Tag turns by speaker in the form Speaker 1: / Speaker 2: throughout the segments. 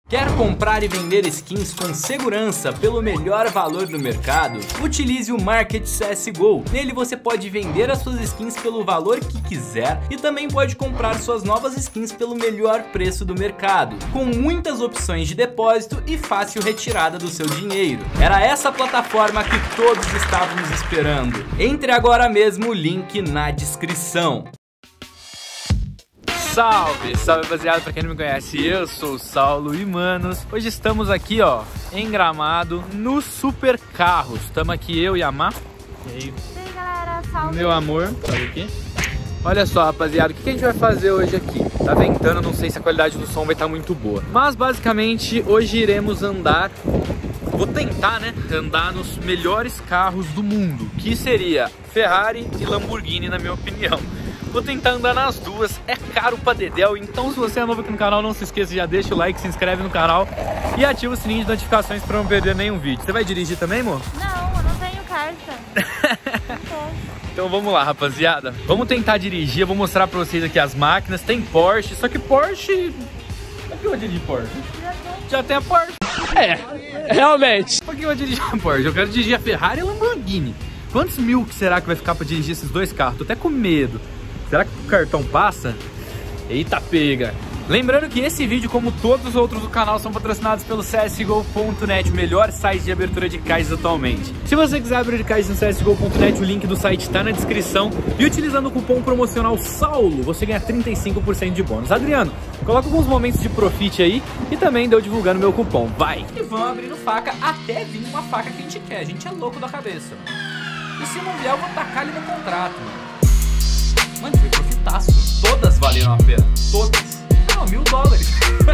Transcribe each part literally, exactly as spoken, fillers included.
Speaker 1: Quer comprar e vender skins com segurança pelo melhor valor do mercado? Utilize o Market C S G O. Nele você pode vender as suas skins pelo valor que quiser e também pode comprar suas novas skins pelo melhor preço do mercado, com muitas opções de depósito e fácil retirada do seu dinheiro. Era essa plataforma que todos estávamos esperando. Entre agora mesmo, o link na descrição.
Speaker 2: Salve, salve rapaziada, pra quem não me conhece, eu sou o Saulo e manos, hoje estamos aqui ó, em Gramado, no Super Carros. Estamos aqui eu e a Má. E aí?
Speaker 3: E aí galera, salve.
Speaker 2: Meu amor, olha aqui. Olha só rapaziada, o que a gente vai fazer hoje aqui? Tá ventando, não sei se a qualidade do som vai estar muito boa, mas basicamente hoje iremos andar, vou tentar né, andar nos melhores carros do mundo, que seria Ferrari e Lamborghini na minha opinião. Vou tentar andar nas duas, é caro pra dedéu, então se você é novo aqui no canal, não se esqueça, já deixa o like, se inscreve no canal e ativa o sininho de notificações pra não perder nenhum vídeo. Você vai dirigir também, amor?
Speaker 3: Não, eu não tenho carta. Não
Speaker 2: Então vamos lá, rapaziada. Vamos tentar dirigir, eu vou mostrar pra vocês aqui as máquinas. Tem Porsche, só que Porsche... Por que eu vou dirigir Porsche? Já tem a Porsche. É, realmente. Por que eu vou dirigir a Porsche? Eu quero dirigir a Ferrari e a Lamborghini. Quantos mil que será que vai ficar pra dirigir esses dois carros? Tô até com medo. Será que o cartão passa? Eita pega! Lembrando que esse vídeo, como todos os outros do canal, são patrocinados pelo C S G O ponto net, o melhor site de abertura de caixas atualmente. Se você quiser abrir caixas no C S G O ponto net, o link do site está na descrição. E utilizando o cupom promocional SAULO, você ganha trinta e cinco por cento de bônus. Adriano, coloca alguns momentos de profit aí e também deu divulgando meu cupom. Vai!
Speaker 1: E vão abrindo faca até vir uma faca que a gente quer. A gente é louco da cabeça. E se não vier, eu vou tacar ali no contrato, mano. Mano, foi profitaço. Todas valeram a pena. Todas. Não, mil dólares.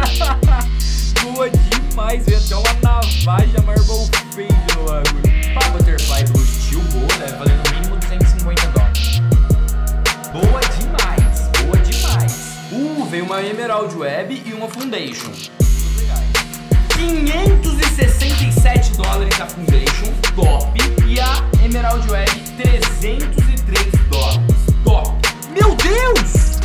Speaker 1: Boa demais. Veio até uma navaja Marble Fade no bagulho. Pá, Butterfly Blue Steel, boa. Deve valer no mínimo duzentos e cinquenta dólares. Boa demais. Boa demais. Uh, veio uma Emerald Web e uma Foundation. quinhentos e sessenta e sete dólares a Foundation. Top. E a Emerald Web, trezentos e três dólares. Top. Meu Deus!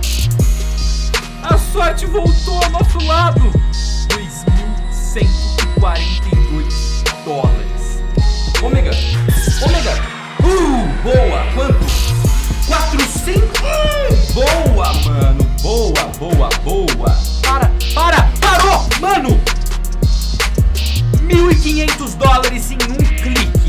Speaker 1: A sorte voltou ao nosso lado. dois mil cento e quarenta e dois dólares. Ômega. Ômega. Uh, boa. Quanto? quatrocentos. Uh, boa, mano. Boa, boa, boa. Para, para, parou, mano. mil e quinhentos dólares em um clique.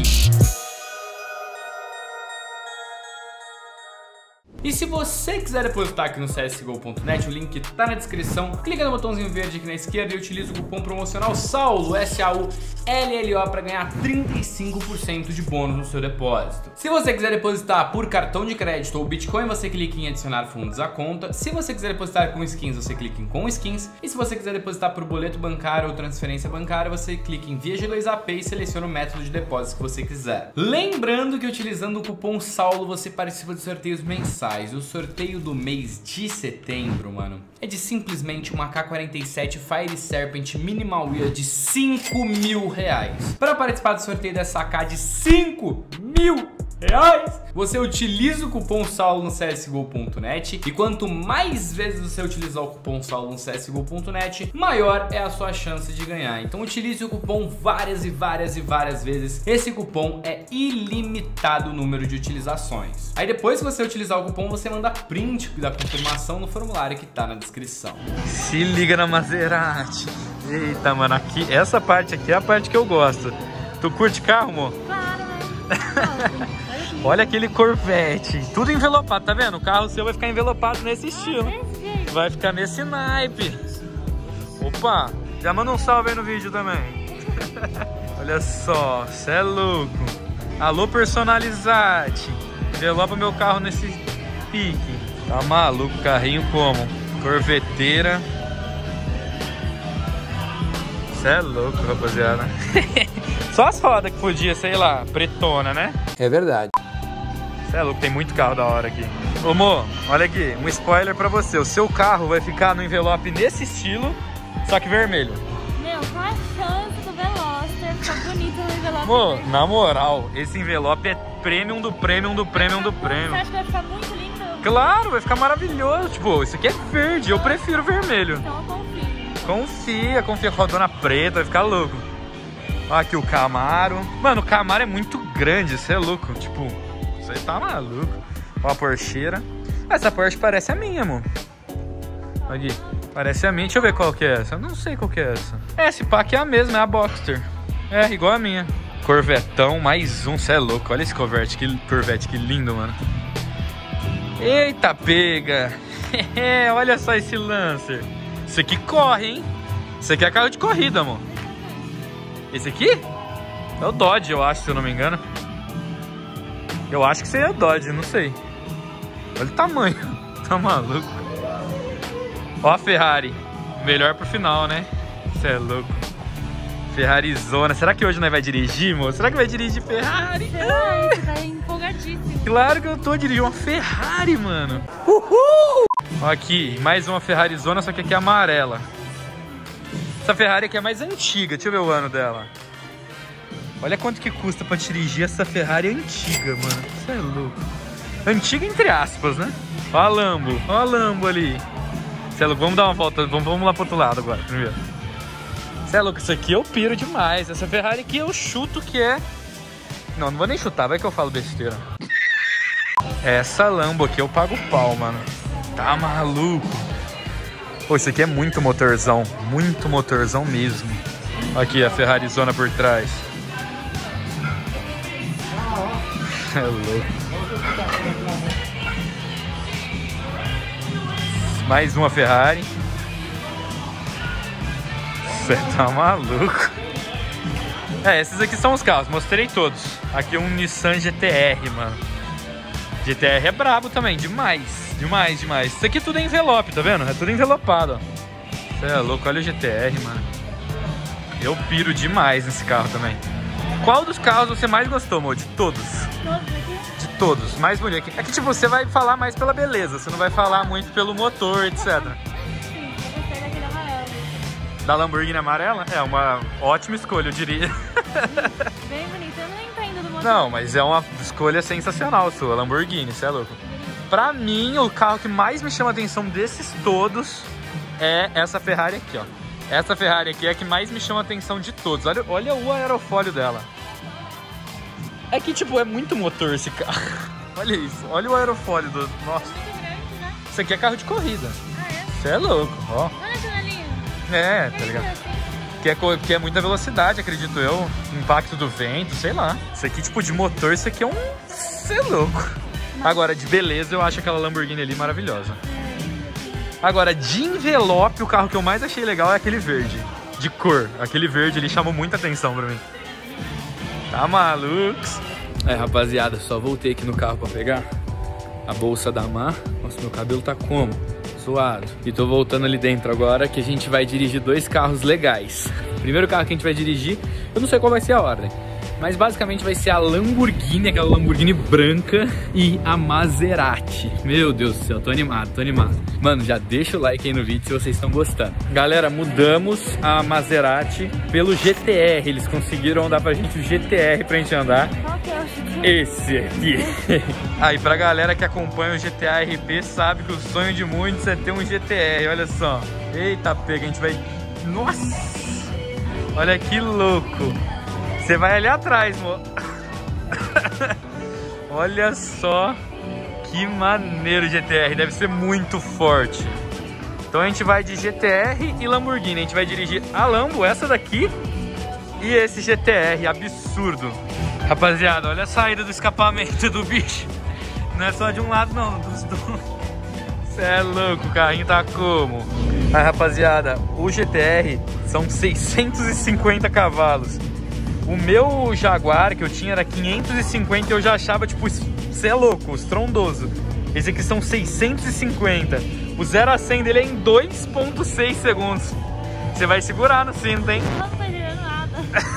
Speaker 1: E se você quiser depositar aqui no C S G O ponto net, o link tá na descrição. Clica no botãozinho verde aqui na esquerda e utiliza o cupom promocional SAULO, S A U L L O, para ganhar trinta e cinco por cento de bônus no seu depósito. Se você quiser depositar por cartão de crédito ou Bitcoin, você clica em adicionar fundos à conta. Se você quiser depositar com skins, você clica em com skins. E se você quiser depositar por boleto bancário ou transferência bancária, você clica em via G dois A P e seleciona o método de depósito que você quiser. Lembrando que utilizando o cupom SAULO você participa de sorteios mensais. O sorteio do mês de setembro, mano, é de simplesmente uma A K quarenta e sete Fire Serpent Minimal Wheel de cinco mil reais. Para participar do sorteio dessa A K de cinco mil reais, você utiliza o cupom SAULO no C S G O ponto net e quanto mais vezes você utilizar o cupom SAULO no C S G O ponto net, maior é a sua chance de ganhar. Então utilize o cupom várias e várias e várias vezes. Esse cupom é ilimitado o número de utilizações. Aí depois que você utilizar o cupom, você manda print da confirmação no formulário que tá na descrição.
Speaker 2: Se liga na Maserati. Eita, mano, aqui, essa parte aqui é a parte que eu gosto. Tu curte carro, amor?
Speaker 3: Claro, né?
Speaker 2: Olha aquele Corvette, tudo envelopado, tá vendo? O carro seu vai ficar envelopado nesse estilo. Vai ficar nesse naipe. Opa, já manda um salve aí no vídeo também. Olha só, cê é louco. Alô, Personalizate. Envelopa meu carro nesse pique. Tá maluco, carrinho como? Corveteira. Cê é louco, rapaziada. Só as rodas que podia, sei lá, pretona, né?
Speaker 1: É verdade.
Speaker 2: Cê é louco, tem muito carro da hora aqui. Ô, Mo, olha aqui, um spoiler pra você. O seu carro vai ficar no envelope nesse estilo, só que vermelho.
Speaker 3: Meu, qual é a chance do Veloster ficar bonito no envelope?
Speaker 2: Mo,
Speaker 3: vermelho?
Speaker 2: na moral, esse envelope é premium do premium do premium do premium.
Speaker 3: Você acha que vai ficar muito lindo?
Speaker 2: Claro, vai ficar maravilhoso. Tipo, isso aqui é verde, eu prefiro vermelho.
Speaker 3: Então eu confio.
Speaker 2: Confia, confia. Rodona preta, vai ficar louco. Olha aqui o Camaro. Mano, o Camaro é muito grande, você é louco. Tipo, você tá maluco. Olha a Porscheira. Essa Porsche parece a minha, amor. Aqui, parece a minha. Deixa eu ver qual que é essa. Eu não sei qual que é essa. É, esse pá aqui é a mesma, é a Boxster. É, igual a minha. Corvetão, mais um, cê é louco. Olha esse Corvette, que, Corvette, que lindo, mano. Eita, pega. Olha só esse Lancer. Isso aqui corre, hein? Isso aqui é carro de corrida, amor. Esse aqui? É o Dodge, eu acho, se eu não me engano. Eu acho que esse é o Dodge, não sei. Olha o tamanho. Tá maluco. Ó a Ferrari. Melhor pro final, né? Você é louco. Ferrarizona. Será que hoje nós vai dirigir, moço? Será que vai dirigir Ferrari?
Speaker 3: Ai, você tá empolgadíssimo.
Speaker 2: Claro que eu tô dirigindo uma Ferrari, mano. Uhul! Ó aqui, mais uma Ferrarizona, só que aqui é amarela. Essa Ferrari aqui é mais antiga. Deixa eu ver o ano dela. Olha quanto que custa pra dirigir essa Ferrari antiga, mano. Você é louco. Antiga entre aspas, né? Ó a Lambo. Ó a Lambo ali. Você é louco. Vamos dar uma volta. Vamos, vamos lá pro outro lado agora, primeiro. Você é louco. Isso aqui eu piro demais. Essa Ferrari aqui eu chuto que é... Não, não vou nem chutar. Vai que eu falo besteira. Essa Lambo aqui eu pago pau, mano. Tá maluco. Pô, isso aqui é muito motorzão. Muito motorzão mesmo. Aqui a Ferrarizona por trás. É louco. Mais uma Ferrari. Você tá maluco. É, esses aqui são os carros. Mostrei todos. Aqui um Nissan G T R, mano. G T R é brabo também. Demais. Demais, demais. Isso aqui tudo é envelope, tá vendo? É tudo envelopado, ó. Você é louco. Olha o G T R, mano. Eu piro demais nesse carro também. Qual dos carros você mais gostou, amor? De todos?
Speaker 3: Todos aqui?
Speaker 2: De todos. Mais bonito. É que, tipo, você vai falar mais pela beleza. Você não vai falar muito pelo motor, etcétera.
Speaker 3: Sim, eu gostei daquele amarelo.
Speaker 2: Da Lamborghini amarela? É uma ótima escolha, eu diria.
Speaker 3: Bem bonito. Eu não entendo do motor.
Speaker 2: Não, mas é uma escolha sensacional sua, Lamborghini, você é louco. Pra mim, o carro que mais me chama a atenção desses todos é essa Ferrari aqui, ó. Essa Ferrari aqui é a que mais me chama a atenção de todos. Olha, olha o aerofólio dela. É que, tipo, é muito motor esse carro. Olha isso. Olha o aerofólio do... Nossa.
Speaker 3: Muito grande, né?
Speaker 2: Isso aqui é carro de corrida.
Speaker 3: Ah, é?
Speaker 2: Você é louco, ó.
Speaker 3: Olha a janelinha.
Speaker 2: É, tá ligado? Que é, que é muita velocidade, acredito eu. Impacto do vento, sei lá. Isso aqui, tipo, de motor, isso aqui é um... Você é louco. Agora, de beleza, eu acho aquela Lamborghini ali maravilhosa. Agora, de envelope, o carro que eu mais achei legal é aquele verde. De cor. Aquele verde ali chamou muita atenção pra mim. Tá malucos? É, rapaziada, só voltei aqui no carro pra pegar a bolsa da Mar. Nossa, meu cabelo tá como? Suado. E tô voltando ali dentro agora que a gente vai dirigir dois carros legais. O primeiro carro que a gente vai dirigir, eu não sei qual vai ser a ordem, mas basicamente vai ser a Lamborghini, aquela Lamborghini branca, e a Maserati. Meu Deus do céu, tô animado, tô animado. Mano, já deixa o like aí no vídeo se vocês estão gostando. Galera, mudamos a Maserati pelo G T R. Eles conseguiram dar pra gente o G T R pra gente andar.
Speaker 3: Qual que é o G T R?
Speaker 2: Esse aqui. Aí, pra galera que acompanha o G T A R P, sabe que o sonho de muitos é ter um G T R. Olha só. Eita, pega, a gente vai... Nossa! Olha que louco. Você vai ali atrás, mo. Olha só que maneiro o G T R. Deve ser muito forte. Então a gente vai de G T R e Lamborghini. A gente vai dirigir a Lambo, essa daqui, e esse G T R. Absurdo. Rapaziada, olha a saída do escapamento do bicho. Não é só de um lado, não. Dos dois. Você é louco, o carrinho tá como? Aí, rapaziada, o G T R são seiscentos e cinquenta cavalos. O meu Jaguar que eu tinha era quinhentos e cinquenta e eu já achava, tipo, você é louco, estrondoso. Esse aqui são seiscentos e cinquenta. O zero a cem dele é em dois ponto seis segundos. Você vai segurar no cinto, hein?
Speaker 3: Não tô entendendo nada.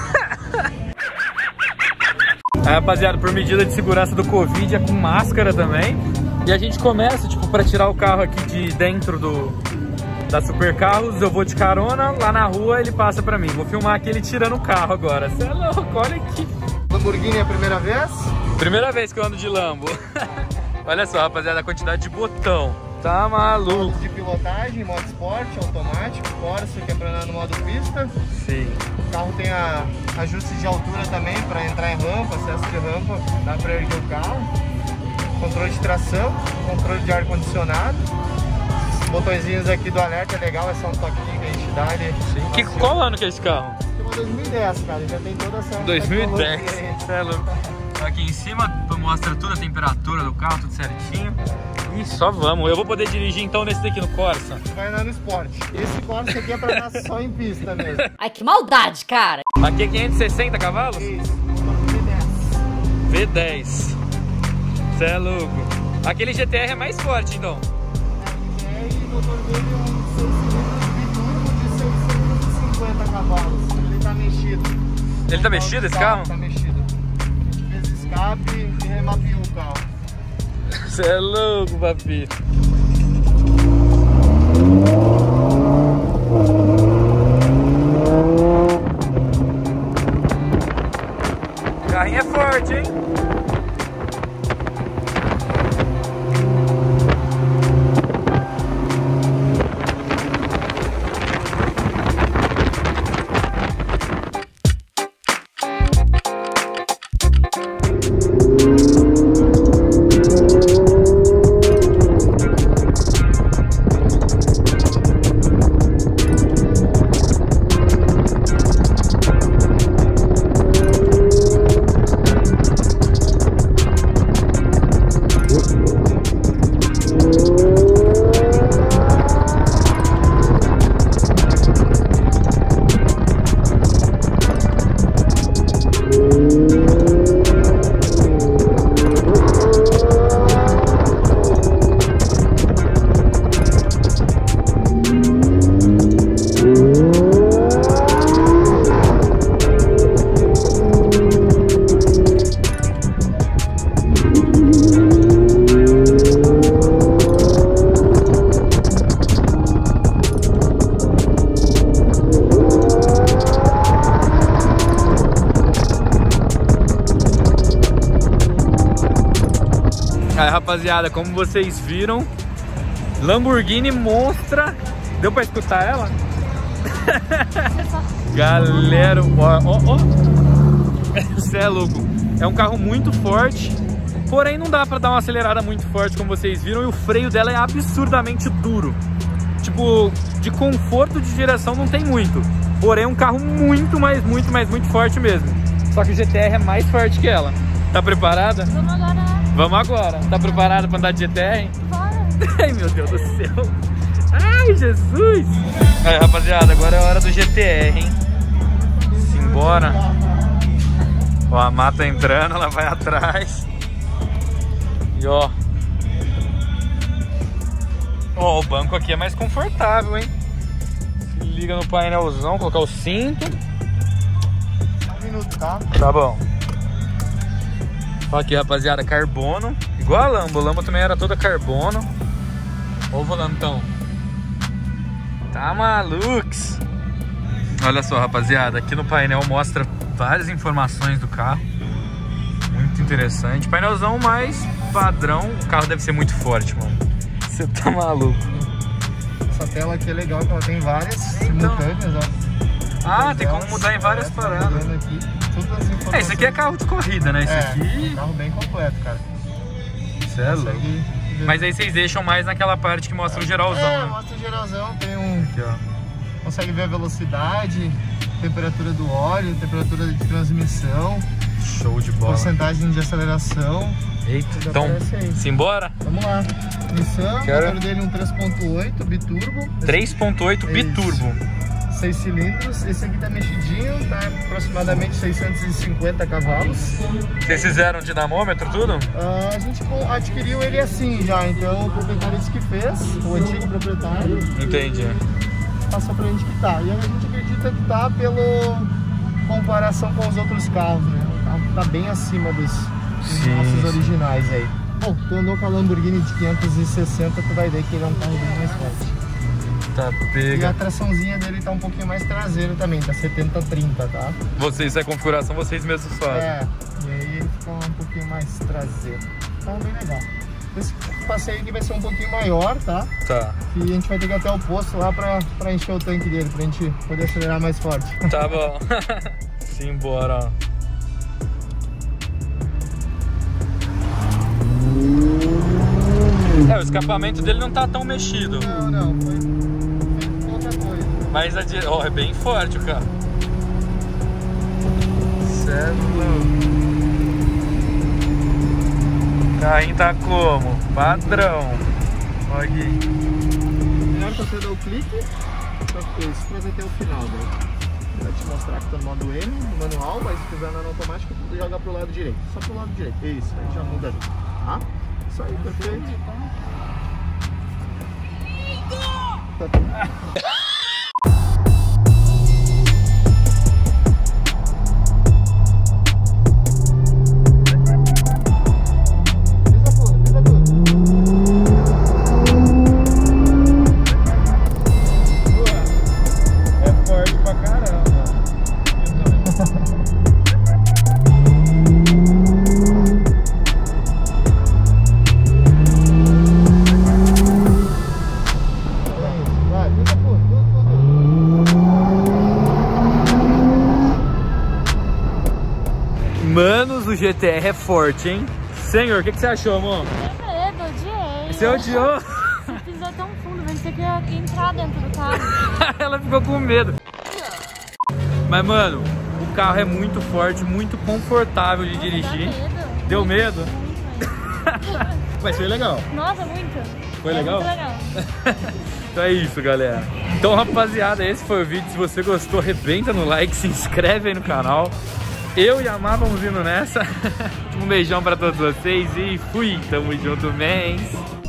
Speaker 2: Aí, rapaziada, por medida de segurança do Covid, é com máscara também. E a gente começa, tipo, pra tirar o carro aqui de dentro do... da Super Carros, eu vou de carona, lá na rua ele passa pra mim. Vou filmar aqui ele tirando o carro agora. Você é louco, olha aqui.
Speaker 4: Lamborghini é a primeira vez?
Speaker 2: Primeira vez que eu ando de Lambo. Olha só, rapaziada, a quantidade de botão. Tá maluco.
Speaker 4: Modos de pilotagem, modo esporte, automático, Corsa, que é pra andar no modo pista.
Speaker 2: Sim.
Speaker 4: O carro tem a ajuste de altura também para entrar em rampa, acesso de rampa, dá para erguer o carro. Controle de tração, controle de ar-condicionado. Os botõezinhos aqui do alerta é legal, é só um toquinho que a gente dá ali.
Speaker 2: Sim. Que, qual ano que é esse carro?
Speaker 4: Tem uma dois mil e dez, cara, já tem toda essa
Speaker 2: dois mil e dez.
Speaker 4: tecnologia.
Speaker 2: É louco. Aqui em cima mostra tudo, a temperatura do carro, tudo certinho. E só vamos. Eu vou poder dirigir então nesse daqui, no Corsa.
Speaker 4: Vai andar no esporte. Esse Corsa aqui é pra andar só em pista mesmo.
Speaker 3: Ai, que maldade, cara.
Speaker 2: Aqui é quinhentos e sessenta cavalos?
Speaker 4: Isso, V dez.
Speaker 2: V dez. Cê é louco. Aquele G T R é mais forte então.
Speaker 4: É, e o motor dele é um seis cilindros biturbo de seiscentos e cinquenta cavalos. Ele tá mexido.
Speaker 2: Ele tá mexido esse carro?
Speaker 4: Tá mexido. Fez escape e remapeou o carro.
Speaker 2: Você é louco, papi. O carrinho é forte, hein? Aí, rapaziada, como vocês viram, Lamborghini Monstra. Deu pra escutar ela? Galera, ó, ó, ó. Você é louco. É um carro muito forte, porém não dá pra dar uma acelerada muito forte, como vocês viram. E o freio dela é absurdamente duro. Tipo, de conforto de direção não tem muito. Porém é um carro muito, mais, muito, mais, muito forte mesmo. Só que o G T R é mais forte que ela. Tá preparada?
Speaker 3: Vamos agora.
Speaker 2: Vamos agora. Tá preparada pra andar de G T R?
Speaker 3: Bora.
Speaker 2: Ai, meu Deus do céu. Ai, Jesus. Aí, rapaziada, agora é a hora do G T R, hein? Simbora. Ó, a mata entrando, ela vai atrás. E ó. Ó, o banco aqui é mais confortável, hein? Se liga no painelzão, colocar o cinto.
Speaker 4: Um minuto, tá?
Speaker 2: Tá bom. Ó aqui, rapaziada, carbono. Igual a Lambo, a Lambo também era toda carbono. Ó o volantão. Tá malucos. Olha só, rapaziada, aqui no painel mostra várias informações do carro. Muito interessante. Painelzão mais padrão. O carro deve ser muito forte, mano. Você tá maluco.
Speaker 4: Essa tela aqui é legal, que ela tem várias
Speaker 2: Então.
Speaker 4: simultâneas, ó.
Speaker 2: Ah, tem como mudar em várias paradas.
Speaker 4: Aqui, todas as informações.
Speaker 2: É, isso aqui é carro de corrida, né? Isso
Speaker 4: É,
Speaker 2: aqui...
Speaker 4: carro bem completo, cara.
Speaker 2: Isso é louco.
Speaker 4: Consegue...
Speaker 2: Mas aí vocês deixam mais naquela parte que mostra o geralzão,
Speaker 4: É,
Speaker 2: né?
Speaker 4: mostra o geralzão, tem um...
Speaker 2: Aqui, ó.
Speaker 4: Consegue ver a velocidade, temperatura do óleo, temperatura de transmissão,
Speaker 2: Show de bola.
Speaker 4: porcentagem de aceleração.
Speaker 2: Eita,
Speaker 4: Já
Speaker 2: então,
Speaker 4: aparece aí.
Speaker 2: simbora?
Speaker 4: Vamos lá. Nissan, o
Speaker 2: Quero.
Speaker 4: motor dele um três ponto oito biturbo.
Speaker 2: três ponto oito
Speaker 4: Isso.
Speaker 2: biturbo.
Speaker 4: seis cilindros. Esse aqui tá mexidinho, tá aproximadamente seiscentos e cinquenta cavalos.
Speaker 2: Vocês fizeram dinamômetro, tudo?
Speaker 4: Ah, a gente adquiriu ele assim já, então o proprietário disse que fez, o antigo proprietário.
Speaker 2: Entendi.
Speaker 4: Passou pra gente que tá. E a gente acredita que tá pela comparação com os outros carros, né? O carro tá bem acima dos, dos
Speaker 2: Sim.
Speaker 4: nossos originais aí. Bom, tu andou com a Lamborghini de quinhentos e sessenta, tu vai ver que ele é um carro bem mais forte.
Speaker 2: Tá,
Speaker 4: E a
Speaker 2: pega.
Speaker 4: traçãozinha dele tá um pouquinho mais traseiro também, tá setenta trinta, tá?
Speaker 2: Vocês, a configuração, vocês mesmos fazem.
Speaker 4: É, e aí ele fica um pouquinho mais traseiro. Então bem legal. Esse passeio aqui vai ser um pouquinho maior, tá?
Speaker 2: Tá.
Speaker 4: E a gente vai ter que ir até o posto lá pra, pra encher o tanque dele, pra gente poder acelerar mais forte.
Speaker 2: Tá bom. Simbora, ó. É, o escapamento dele não tá tão mexido.
Speaker 4: Não, não, foi, foi pouca coisa.
Speaker 2: Mas a dire... oh, é bem forte o carro. Certo. O carrinho tá como? Padrão. Olha aqui.
Speaker 4: Melhor você dar o clique, só que isso pra até o final, né? Vai te mostrar que tá no modo M, no manual, mas se quiser na automática, joga pro lado direito. Só pro lado direito. Isso, aí já muda ali. Tá? Isso aí, perfeito. Tá tudo.
Speaker 2: Manos, o G T R é forte, hein? Senhor, o que, que você achou, amor?
Speaker 3: Que medo, odiei.
Speaker 2: Você odiou?
Speaker 3: Você pisou tão fundo, mas você queria entrar dentro do carro.
Speaker 2: Ela ficou com medo. Mas, mano, o carro é muito forte, muito confortável de dirigir.
Speaker 3: Dá medo.
Speaker 2: Deu medo?
Speaker 3: Muito.
Speaker 2: Mas foi legal.
Speaker 3: Nossa, muito.
Speaker 2: Foi
Speaker 3: é
Speaker 2: legal?
Speaker 3: Muito legal.
Speaker 2: Então é isso, galera. Então, rapaziada, esse foi o vídeo. Se você gostou, arrebenta no like, se inscreve aí no canal. Eu e a Má vamos indo nessa. Um beijão pra todos vocês e fui. Tamo junto, mens.